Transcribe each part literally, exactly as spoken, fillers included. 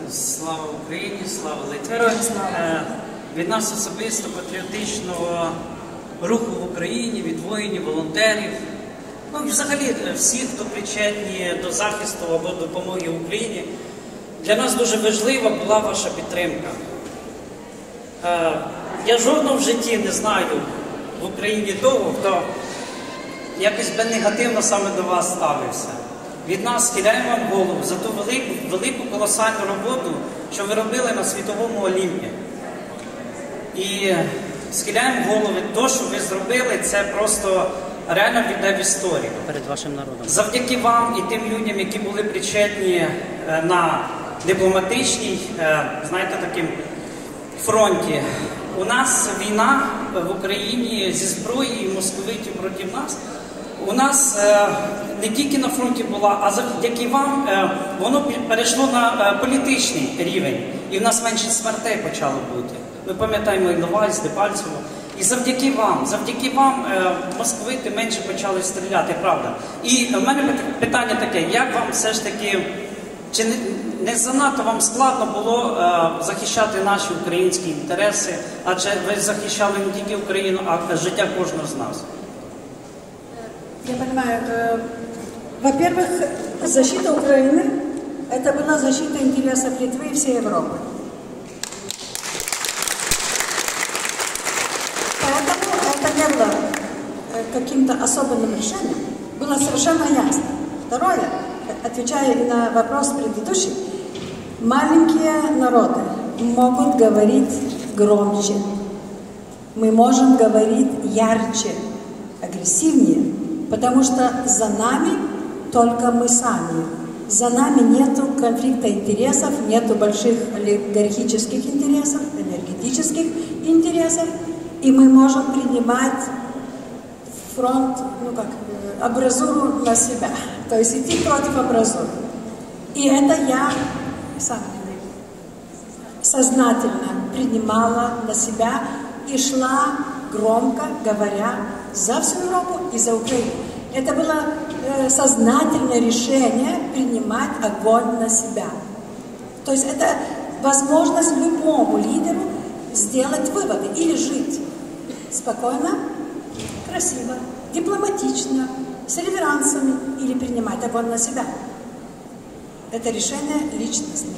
Слава Україні, слава Литві! Від нас особисто патріотичного руху в Україні, від воїнів, волонтерів, ну і взагалі всіх, хто причетні до захисту або допомоги Україні, для нас дуже важлива була ваша підтримка. Я жодного в житті не знаю в Україні того, хто якось би негативно саме до вас ставився. Від нас схиляємо вам голову за ту велику, велику колосальну роботу, що ви робили на світовому Олімпі. І схиляємо голови, то, що ви зробили, це просто реально піде в історію. Перед вашим народом. Завдяки вам і тим людям, які були причетні на дипломатичній, знаєте, таким фронті. У нас війна в Україні зі зброєю московитів проти нас. У нас е, не тільки на фронті була, а завдяки вам е, воно перейшло на е, політичний рівень. І в нас менше смертей почало бути. Ми пам'ятаємо Іловайськ, Дебальцево. І завдяки вам, завдяки вам е, московити менше почали стріляти, правда. І в мене питання таке, як вам все ж таки, чи не, не занадто вам складно було е, захищати наші українські інтереси, адже ви захищали не тільки Україну, а життя кожного з нас? Я понимаю, э, во-первых, защита Украины – это была защита интересов Литвы и всей Европы. Поэтому это не было каким-то особенным решением, было совершенно ясно. Второе, отвечая на вопрос предыдущий, маленькие народы могут говорить громче, мы можем говорить ярче, агрессивнее. Потому что за нами только мы сами. За нами нету конфликта интересов, нету больших олигархических интересов, энергетических интересов. И мы можем принимать фронт, ну как, абразуру на себя. То есть идти против абразуры. И это я сам сознательно принимала на себя и шла громко говоря за всю Европу и за Украину. Это было э, сознательное решение принимать огонь на себя. То есть это возможность любому лидеру сделать выводы или жить спокойно, красиво, дипломатично, с реверансами или принимать огонь на себя. Это решение личностное.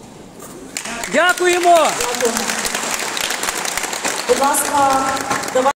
Дякуємо! Будь ласка, давай.